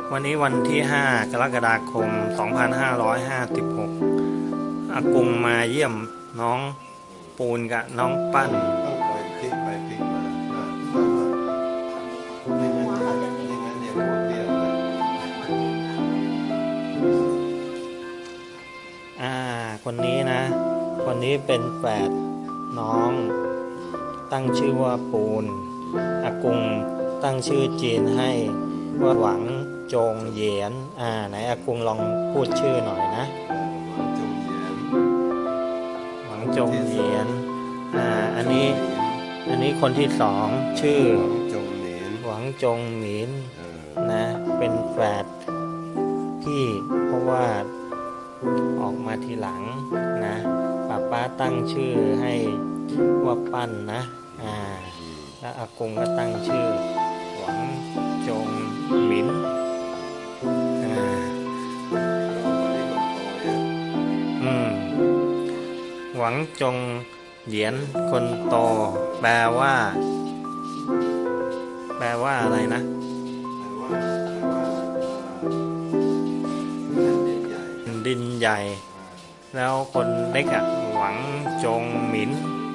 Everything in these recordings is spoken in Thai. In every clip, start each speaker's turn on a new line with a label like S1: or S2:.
S1: วันนี้วันที่5 กรกฎาคม 2556 อากงมาเยี่ยมน้องปูนกับน้องปั้น
S2: ต้องคอยพลิกไปพลิกมาไม่งั้นเดี๋ยวหัวเปรี้ยวเลย
S1: คนนี้นะ คนนี้เป็นแฝดน้องตั้งชื่อว่าปูนอากงตั้งชื่อจีนให้ว่าหวังจงเหยียนไหนอากงลองพูดชื่อหน่อยนะหวังจงเหยียนอันนี้คนที่สองชื่อหวังจงหมินนะเป็นแฝดพี่เพราะว่าออกมาทีหลังนะป้าตั้งชื่อให้ว่าปั้นนะแล้วอากงก็ตั้งชื่อหวังจงหมินหวังจงเหยียนคนโตแปลว่าอะไรนะดินใหญ่แล้วคนเล็กหวังจงหมิน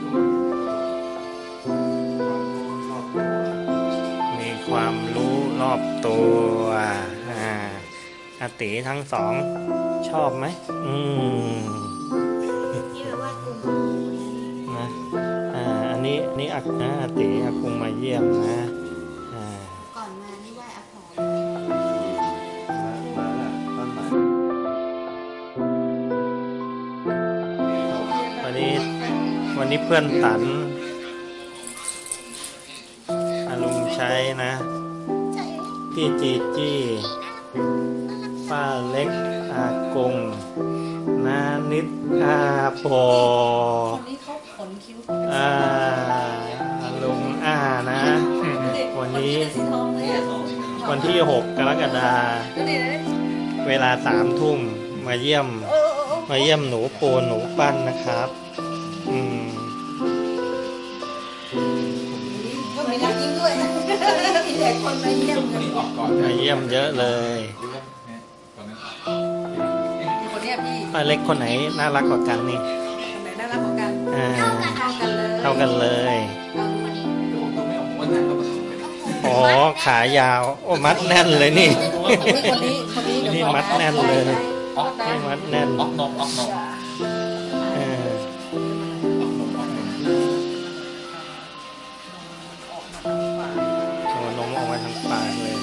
S1: มีความรู้รอบตัวอาติทั้งสองชอบไหมนะอันนี้อาติอากงมาเยี่ยมนะ
S3: ก่อนมานี่ไหว้อาผ
S1: วันนี้เพื่อนตันลุงใช้นะพี่จีจี้ป้าเล็กอากงนานิดปอลุงนะวันที่6 กรกฎาคมเวลา3 ทุ่มมาเยี่ยมหนูปูนหนูปั้นนะครับ
S3: ก็มีนักยิงด้วยมีแต่คนมาเยี่ยม
S1: เยอะเลย
S3: คนนี้พี่
S1: ป้าเล็กคนไหนน่ารักกว่ากันนี่
S3: คนไหนน่ารักกว่ากันเท่ากันเลย
S1: อ๋อขายาวโอ้มัดแน่นเลยนี่นี่มัดแน่นเลยนี่มัดแน่นนมออกมาทางปากเลย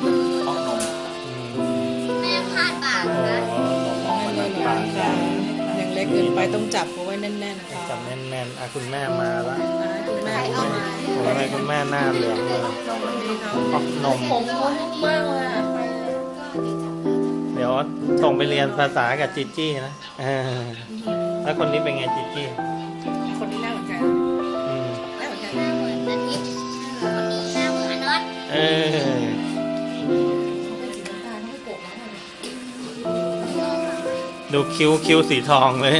S3: แม่พลาดปากนะ
S1: ออกมาทางปาก
S4: ยังเล็กเกินไปต้องจับเอาไว้แน่นๆค่ะ
S1: จับแน่นคุณแม่มาแล้ว
S4: คุณแม่
S1: คุณแม่หน้าเหลืองเลยออกนม
S4: ผมเขานุ่มมากเลย
S1: เดี๋ยวส่งไปเรียนภาษากับจิจี้นะแล้วคนนี้เป็นไงจิจี้
S4: คนนี้หน้าเหมือนกันหน้าเหมือนกัน
S3: อาทิตย์คนนี้หน้าเหมือนน็อต
S1: ดูคิ้วสีทองเลย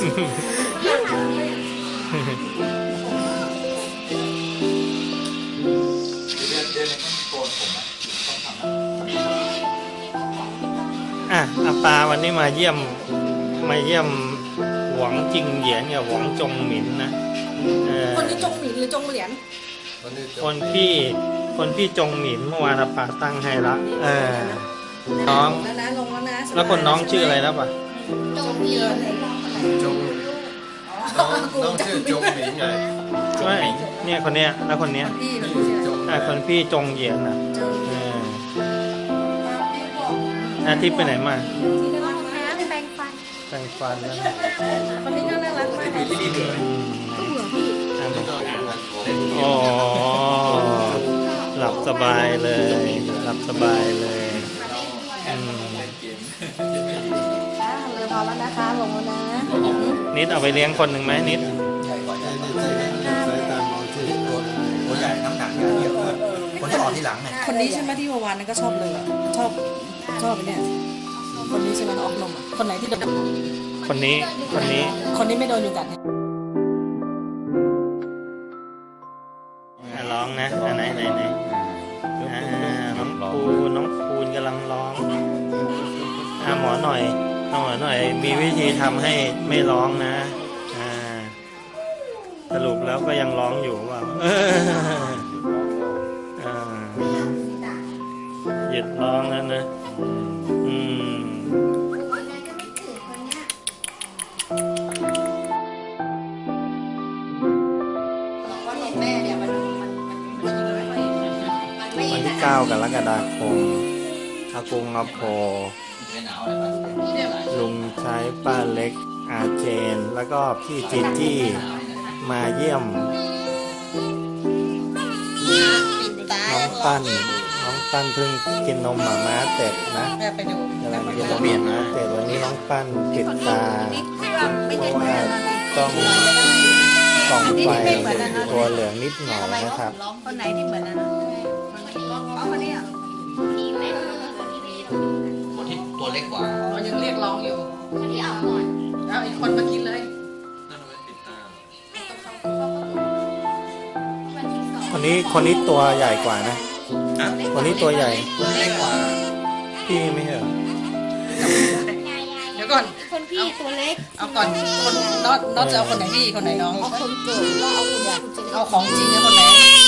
S1: อาปาวันนี้มาเยี่ยมหวังจิงเหยียนกับหวังจงหมินนะ
S4: คนนี้จงหมินหรือจงเหรียญ
S1: คนพี่จงหมินเมื่อวานอาปาตั้งให้ละน้องแล้วคนน้องชื่ออะไรแล้วปะ
S3: จงเหยียน
S2: น้องชื่อจงหมิงไง
S1: ไม่เนี่ยคนเนี้ยแล้วคนเนี้ยคนพี่จงเหยียนที่ไปไหนมา
S3: ที่ห้องน้ำแปรง
S1: ฟันแล้ว
S4: คนนี้ก็น่ารักมากก็เห
S3: มือนพี่
S1: อ๋อหลับสบายเลย
S4: เลยพอแล้วนะคะลงแล้วนะ
S1: นิดเอาไปเลี้ยงคนหนึ่งไหมนิด
S2: สายตามองที่
S5: ตัวใหญ่น้ำหนักเยอะคนที่ออกที่หลังเนี่ย
S4: คนนี้ใช่ไหมที่วานนั้นก็ชอบเลยชอบไปเนี่ยคนนี้ใช่ไหมออกนมคนไหนที่โดน
S1: คนนี้
S4: ไม่โดนอยู่กัด
S1: ร้องนะไหนน้องปูนกำลังร้องหมอหน่อยมีวิธีทำให้ไม่ร้องนะสรุปแล้วก็ยังร้องอยู่ว่าหยุดร้องแล้วนะวันที่ 9 กรกฎาคมอากงอาโปลุงใช้ป้าเล็กอาเจนแล้วก็พี่จีจี้มาเยี่ยมน้องปั้นเพิ่งกินนมหมาม้าเสร็จนะกำลังกินนมหมาม้าเสร็จวันนี้น้องปั้นปิดตาเพราะว่าต้องส่องไฟตัวเหลืองนิดหน่อยนะครับ
S3: คนไหนที่เหมือนนั้นคนนี้
S5: คนที่ตัวเล็กกว่า
S4: เรายังเรียกร้องอยู่
S3: คนที่ออกก่อน
S4: แล้วอีกคนมากินเลย
S1: คนนี้ตัวใหญ่กว่านะคนนี้ตัวใหญ่
S5: เล็กกว่า
S1: พี่ไม่เหรอ
S4: เดี๋ยวก่อน
S3: คนพี่ตัวเล็ก
S4: เอาก่อนคนน็อตจะเอาคนไหนพี่คนไหนน้อง
S3: เอาคนเกิดก็เอาคนใหญ่
S4: เอาของจริงกับคนไหน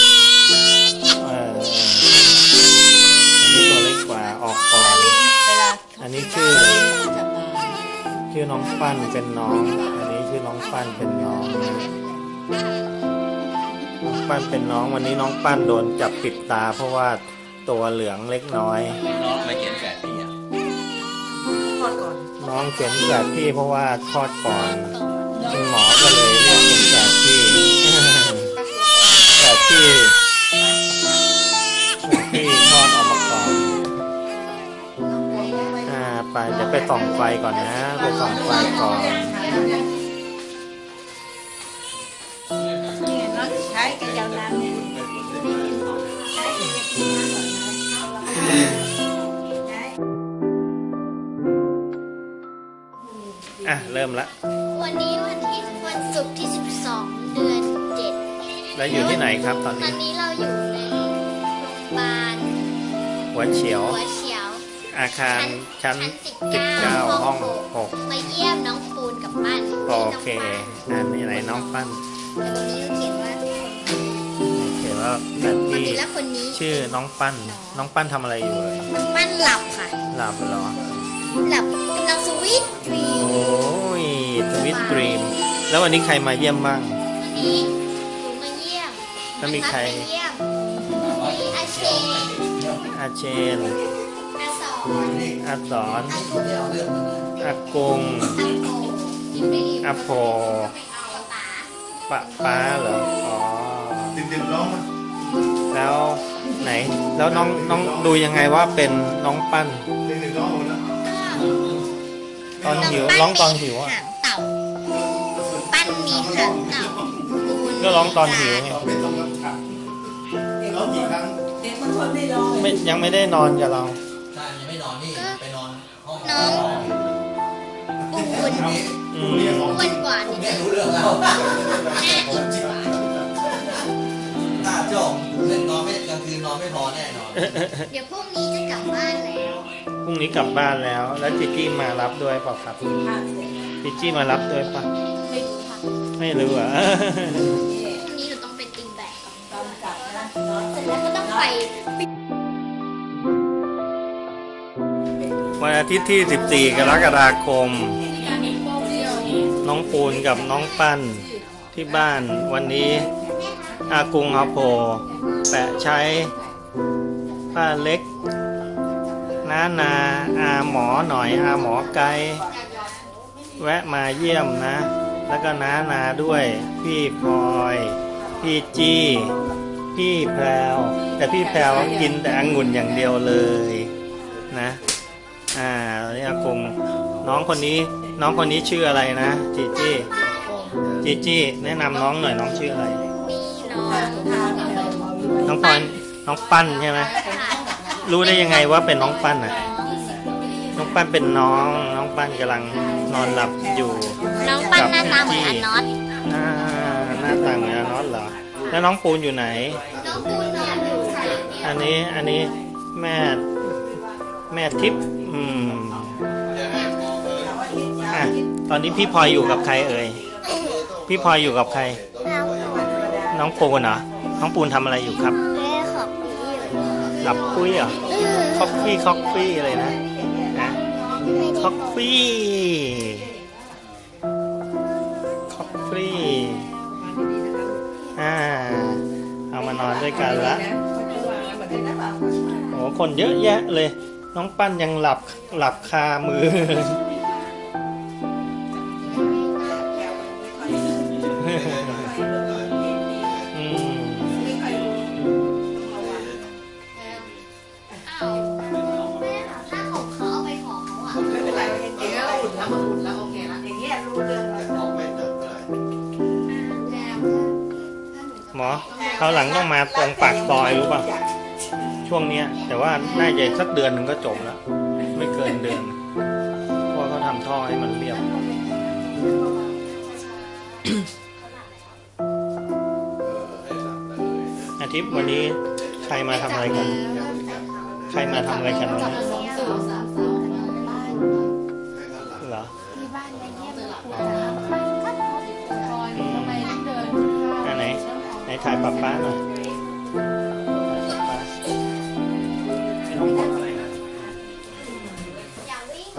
S1: อันนี้ตัวเล็กกว่าออกก่อน
S3: เวลา
S1: อันนี้ชื่อน้องปั้นเป็นน้อง อันนี้ชื่อน้องปั้นเป็นน้องน้องปั้นเป็นน้องวันนี้น้องปั้นโดนจับปิดตาเพราะว่าตัวเหลืองเล็กน้อย
S5: น้องมาเขียนแฝดพี่อ่ะ
S4: ทอดก่อน
S1: น้องเขียนแฝดพี่เพราะว่าคลอดก่อนคุณหมอก็เลยเรียกเป็นแฝดพี่แฝดพี่คลอดออกมาก่อนไปเดี๋ยวไปส่องไฟก่อนนะไปส่องไฟก่อน
S3: ใช้กระเจ้าน้ำเนี่ย
S1: เริ่มละ
S6: วันนี้วันศุกร์ที่ 12 เดือน 7
S1: แล้วอยู่ที่ไหนครับตอน
S6: ตอ
S1: นี้
S6: นนี้เราอยู่ในโรงพยาบาล
S1: หัวเฉียว
S6: หัวเฉียว
S1: อาคารชั้น
S6: 19
S1: ห้อง
S6: มาเยี่ยมน้องปูนกับปั้น
S1: 6โอเคนี่ไหนน้องปั้น
S6: แต่ตรงนี้เขียนว่า
S1: เขียนว่าแฝด
S6: คน
S1: พี่
S6: นี้และคนนี้
S1: ชื่อน้องปั้นน้องปั้นทำอะไรอยู่เลย
S6: น้องปั้นหลับค่ะ
S1: หลับเหรอ
S6: หลับกำลังสวีทดรีม
S1: โอ้ยสวิตดรีมแล้ววันนี้ใครมาเยี่ยมบ้าง
S6: วันนี้หนูมาเยี่ยม
S1: แล้วมีใคร
S6: มาเยี่ยมมีอาเชน
S1: อาเชน
S6: อาสอน
S1: อาสอน
S6: อากุง
S1: อากง
S6: อาโป
S1: อาโพป้าเหรออ๋อ
S2: ดึกๆร้องมั้ย
S1: แล้วไหนแล้วน้องดูยังไงว่าเป็นน้องปั้น
S2: ดึกๆร้องหมดแล้ว
S1: ตอนหิวร้องตอนหิวอ่ะ
S6: หางเต่าปั้นมีหางเต่า
S1: ก็ร้องตอนหิวไง
S2: ไม่ตรงกับขับร้องกี่ครั้ง
S1: ยังไม่ได้นอนกับเรา
S5: ใช่ยังไม่นอนนี่ไปนอนห้อง
S6: น้องปูน
S1: อืม
S6: อ้วนกว่านิด
S5: ไม่
S6: นึง
S5: รู้เรื่องแล้ว
S6: หน้าอ้วนกว่า
S5: หน้าจ้องเล่นนอนไม่กลางคืนนอนไม่พอแน่นอน
S6: เดี๋ยวพรุ่งนี้จะกลับบ้านแล้ว
S1: พรุ่งนี้กลับบ้านแล้ว แล้วจิจี้มารับด้วยเปล่าครับจิจี้มารับด้วยปะ
S6: ไม่รู้ค่ะ
S1: ไม่รู้อ่ะ
S6: พรุ่งนี้หนูต้องไปตีแบดกับเสร็จแล้วก็ต้องไป
S1: วันอาทิตย์ที่ 14 กรกฎาคม น้องปูนกับน้องปั้นที่บ้านวันนี้อากงอาโพแปะใช้ป้าเล็กนาอาหมอหน่อยอาหมอไกแวะมาเยี่ยมนะ แล้วก็นาด้วยพี่พลอยพี่จี้พี่แพรวแต่พี่แพรวกินแต่องุ่นอย่างเดียวเลยนะนี่อากงน้องคนนี้ชื่ออะไรนะจีจี้แนะนำน้องหน่อยน้องชื่ออะไร
S6: มีน้อง
S1: น้องพรน้องปั้นใช่ไหมรู้ได้ยังไงว่าเป็นน้องปั้นอ่ะน้องปั้นเป็นน้องปั้นกำลังนอนหลับอยู่
S6: น้องปั้นหน้าตาเหมือนอนนอต
S1: หน้าตาเหมือนอนอสเหรอแล้วน้องปูนอยู่ไหน
S6: น้องปูนนอนอยู่
S1: อันนี้แม่แม่ทิพย์อ่ะตอนนี้พี่พลอยอยู่กับใครเอ่ยพี่พลอยอยู่กับใครน้องปูนเหรอน้องปูนทำอะไรอยู่ครับหลับคุยเหรอคอฟฟี่อะไรนะคอฟฟี่เอามานอนด้วยกันละโอ้คนเยอะแยะเลยน้องปั้นยังหลับคามือ
S6: ถ้าของเขาเอาไปของเขาอ่ะ
S3: ไม่เป็นไรเดี๋ยวเราอุ่นแล้วมาอุ่นแล้วโอเคแล้วอย่างเงี้ยรู้เรื่องแล้ว
S1: หมอคราวหลังต้องมาตรงปากซอยรู้ป่ะช่วงเนี้ยแต่ว่าน่าจะสักเดือนหนึ่งก็จบแล้วไม่เกินเดือนเพราะเขาทำท่อให้มันเรียบอาทิตย์วันนี้ใครมาทำอะไรกันใครมาทำอะไรกันวันนี้เหรอ
S6: ที่บ้านไปเยี่ยมปู่ก็คอยทำไมต้องเดิน
S1: ไหนถ่ายป้าหน่อย
S6: อย่าวิ่ง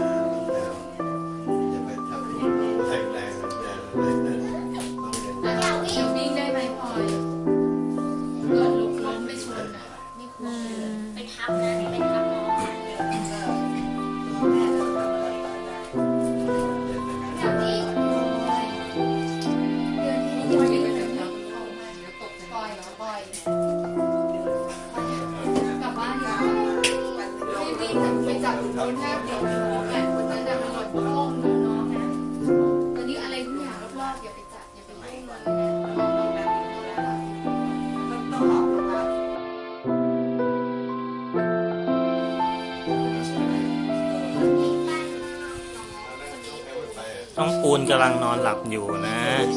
S6: วิ่งได้ไหมพลอยเกิดล้มไปชนอ่ะไม่ควรไปทับนะไปทับน้องอย่าวิ่งเดือนที่นี่ไม่ได้เดินทางปล่อยกลับบ้านดีกว่าวิ่งไปจับคนแรกเดี๋ยวน้องอ่ะคนนั้นอ่ะมันหลบห้องน้องนะตอนนี้อะไรทุกอย่างรอบๆอย่าไปจับอย่าไปยุ่งเลยนะ
S3: ต้องออกมา
S1: น้องปูนกำลังนอนหลับอยู่นะ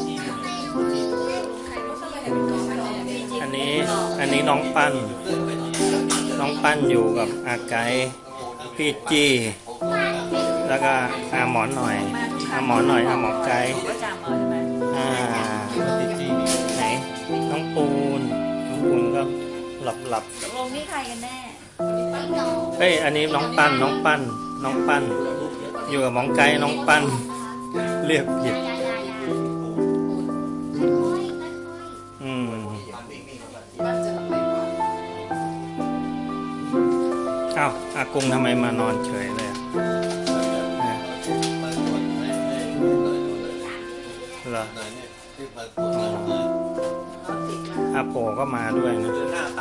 S1: อันนี้น้องปั้นอยู่กับอาไกพี่จี้แล้วก็อาหมอนหน่อยอาหมอไกไหนน้องปูนก็หลับ
S3: ตกลงนี่ใครกันแน่
S1: เฮ้ยอันนี้น้องปั้นอยู่กับหมองไกน้องปั้นเรียกผิดอ้าวอากงทำไมมานอนเฉยเลยเหรออาโปก็มาด้วยนะ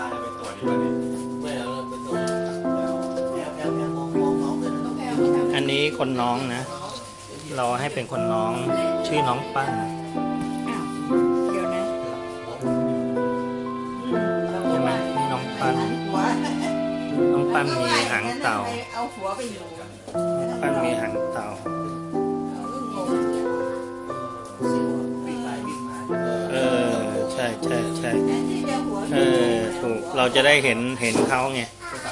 S1: อันนี้คนน้องนะเราให้เป็นคนน้องชื่อน้องปั้น
S3: เดี๋ยวนะ
S1: ใช่ไหมนี่น้องปั้นมีหางเต่า
S3: เอาหัวไปอยู่
S1: ปั้นมีหางเต่าใช่ถูกเราจะได้เห็นเขาไง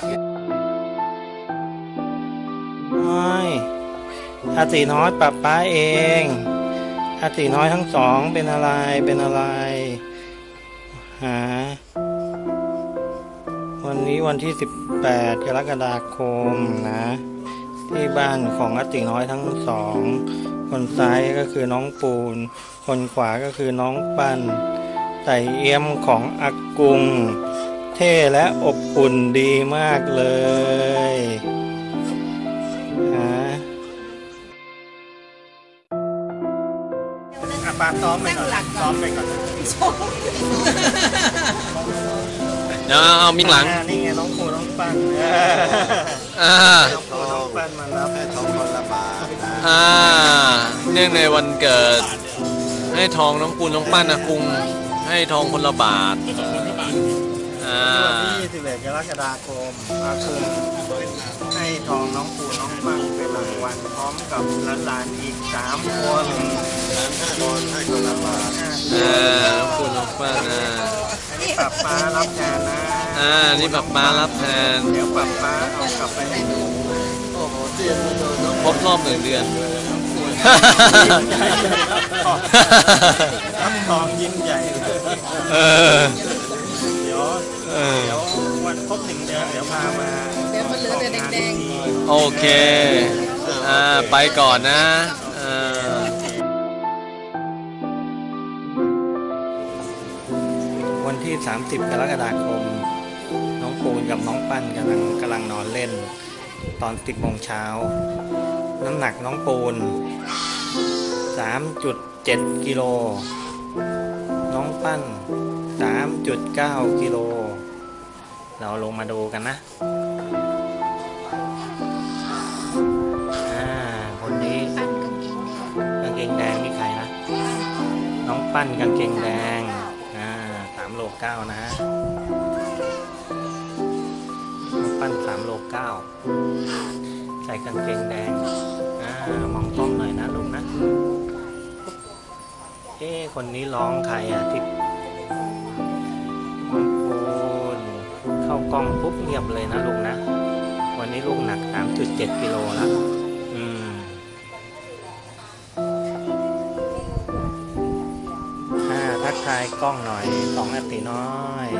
S1: อาตีน้อยป้าเองอาตีน้อยทั้งสองเป็นอะไรวันนี้วันที่18 กรกฎาคมนะที่บ้านของอาตีน้อยทั้งสองคนซ้ายก็คือน้องปูนคนขวาก็คือน้องปั้นไต่เอี้ยมของอากุงเท่และอบอุ่นดีมากเลยปาซ้อมไปก่อน
S5: เอามิงหลัง
S1: นี่ไงน้องปูน้องปั้นน้องปูน้องปั้นมารับให้ทองคนละบาท
S5: เนื่องในวันเกิดให้ทองน้องปูน้องปั้นนะคุงให้ทองคนละบาท
S1: วันที่21 กรกฎาคมอาคุงให้ทองน้องปูน้องปั้นเป็นรางวัลพร้อมกับหลานๆอีก3 คนให้คนละบาท
S5: น้องปูน้องปั้น
S1: อันนี้ป้ารับงานนะ
S5: นี่แบบป้ารับแทน
S1: เดี๋ยวป้าเอากลับไปให้ดู
S5: ครบรอบ1 เดือน
S1: รับทองยิ้มใหญ่เลย
S5: เออ
S1: เดี๋ยววันครบ1 เดือนเดี๋ยวพามา
S4: เดี๋ยวมันเหลือแต่แดง
S5: โอเค ไปก่อนนะ
S1: วันที่ 30 กรกฎาคม น้องปูนกับน้องปั้นกำลังนอนเล่น ตอน 10 โมงเช้า น้ำหนักน้องปูน 3.7 กิโล น้องปั้น 3.9 กิโล เราลงมาดูกันนะ คนนี้กางเกงแดงนี่ใครนะ น้องปั้นกางเกงแดง3.9 โลนะน้องปั้น3.9 โลใส่กางเกงแดงมองกล้องหน่อยนะลูกนะคนนี้ร้องใครที่น้องปูนเข้ากล้องปุ๊บเงียบเลยนะลูกนะวันนี้ลูกหนัก 3.7 กิโลแล้วทักทายกล้องหน่อย2 นาทีน้อย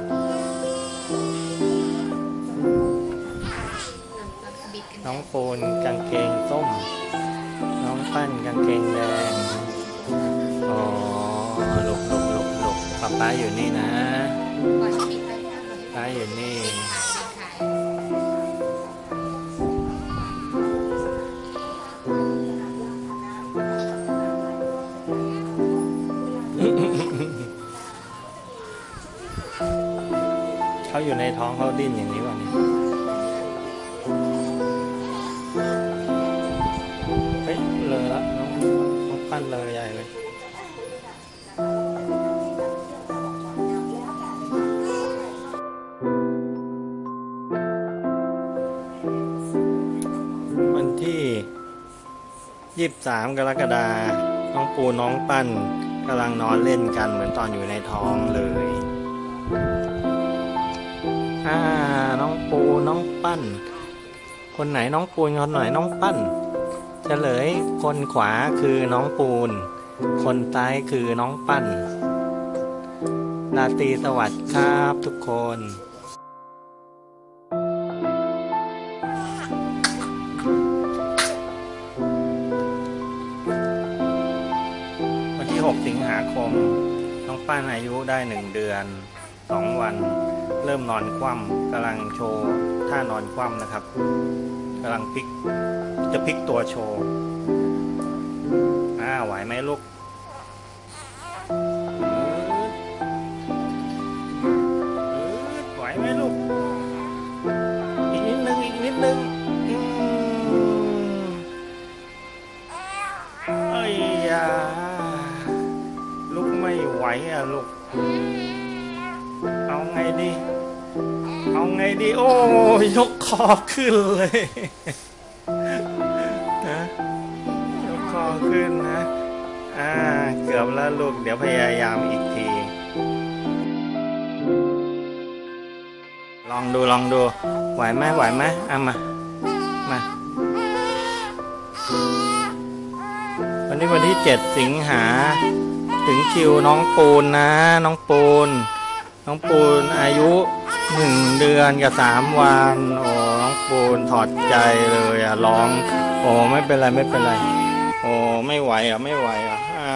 S1: น้องปูนกางเกงส้มน้องปั้นกางเกงแดงหลบป๊าอยู่นี่นะป๊าอยู่นี่เขาอยู่ในท้องเขาดิ้นอย่างนี้วะนี่เฮ้ยเลยละน้องปั้นเลยใหญ่เลยวันที่23 กรกฎาคมน้องปูน้องปั้นกำลังนอนเล่นกันเหมือนตอนอยู่ในท้องเลยน้องปูน้องปั้นคนไหนน้องปูนคนไหนน้องปั้นเฉลยคนขวาคือน้องปูนคนซ้ายคือน้องปั้นราตรีสวัสดิ์ครับทุกคนวันที่6 สิงหาคมน้องปั้นอายุได้1 เดือน2 วันเริ่มนอนคว่ำกำลังโชว์ท่านอนคว่ำนะครับกำลังจะพลิกตัวโชว์ไหวไหมลูกไหวไหมลูกอีกนิดนึงเอ้ยลูกไม่ไหวลูกเอาไงดีโอ้ยกคอขึ้นเลยนะยกคอขึ้นนะเกือบแล้วลูกเดี๋ยวพยายามอีกทีลองดูไหวไหมมาวันนี้วันที่7 สิงหาถึงคิวน้องปูนนะน้องปูนอายุ1 เดือนกับ3 วันน้องปูนถอดใจเลยร้องไม่เป็นไรโไม่ไหว